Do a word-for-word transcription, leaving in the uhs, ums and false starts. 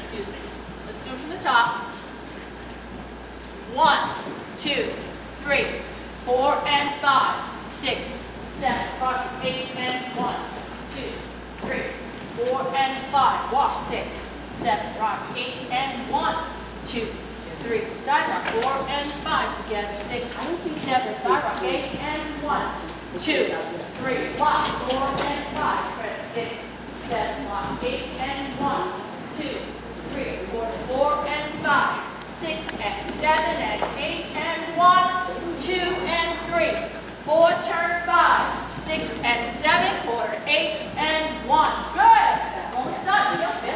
excuse me. Let's do it from the top. One, two, three, four, and five, six, seven, cross eight, and one, two, three, four, and five, walk six, seven, rock eight, and one, two, three, side rock four, and five, together six, seven, side rock eight, and one, two, three, lock four, and five, press six, seven, lock eight, and one, two, three, four, four, and five, six, and seven, and eight, and one, two, and three, four, turn five, six, and seven, quarter, eight, and one. Good. Almost done.